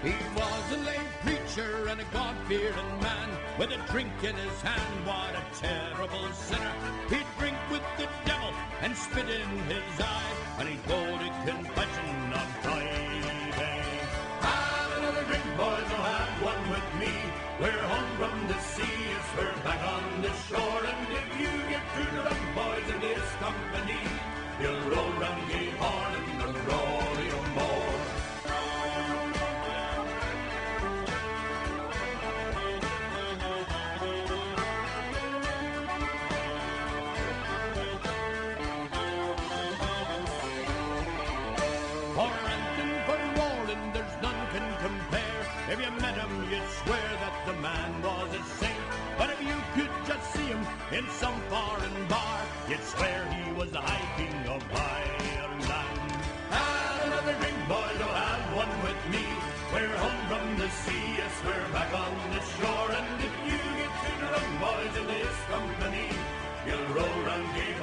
He was a lay preacher and a God-fearing man, with a drink in his hand. What a terrible sinner. He'd drink with the devil and spit in his eye, and he'd go to confession on Friday. Have another drink, boys, or have one with me. We're home from the sea, yes, we're back on the shore. And if you get too drunk, boys, in this company, you'll roll round Gay Horn and the rodeo more. For Anton, for Roland, there's none can compare. If you met him, you'd swear that the man was a saint. But if you could just see him in some foreign bar, you'd swear he was the high king of Ireland. Have another drink, boys, or have one with me. We're home from the sea, yes, we're back on the shore. And if you get too drunk, boys, in this company, you'll roll round Gay